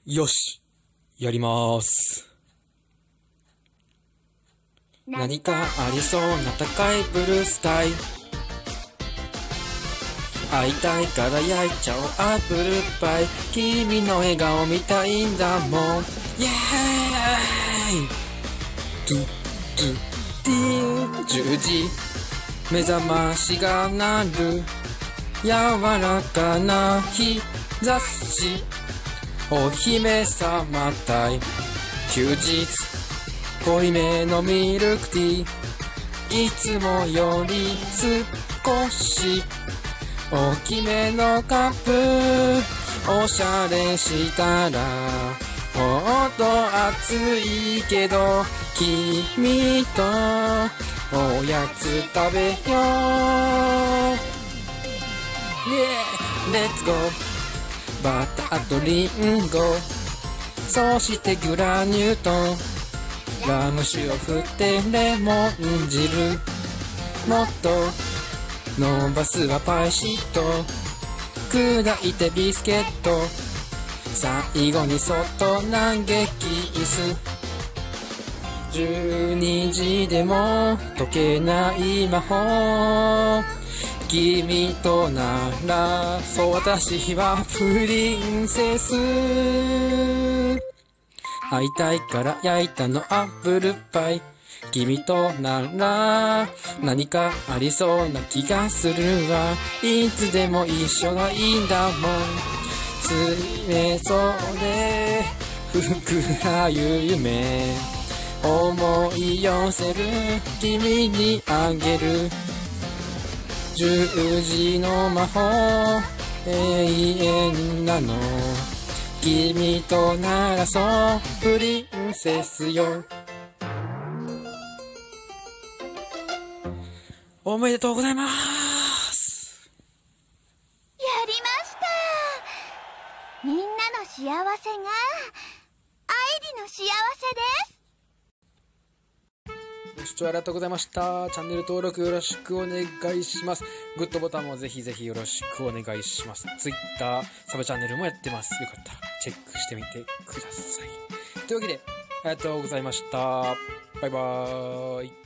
よし、やります。何かありそうな高いブルースカイ。会いたいから焼いちゃおうアップルパイ。君の笑顔見たいんだもん。イエーイ。トゥトゥティー10時目覚ましが鳴る。柔らかな日差し、お姫様対休日、濃いめのミルクティー、いつもより少し大きめのカップ、おしゃれしたらほっと暑いけど、君とおやつ食べよう。レッツゴー。バターとリンゴ、そしてグラニュー糖、ラム酒を振ってレモン汁、もっと伸ばすはパイシート、砕いてビスケット、最後にそっと投げキス。12時でも解けない魔法、君とならそう私はプリンセス。会いたいから焼いたのアップルパイ。君となら何かありそうな気がするわ。いつでも一緒がいいんだもん。詰めそうで膨らむ夢、思い寄せる君にあげる。10時の魔法永遠なの、君とならそうプリンセスよ。おめでとうございます。 やりました。みんなの幸せが愛理の幸せです。 ご視聴ありがとうございました。チャンネル登録よろしくお願いします。グッドボタンもぜひぜひよろしくお願いします。Twitter、サブチャンネルもやってます。よかったらチェックしてみてください。というわけで、ありがとうございました。バイバーイ。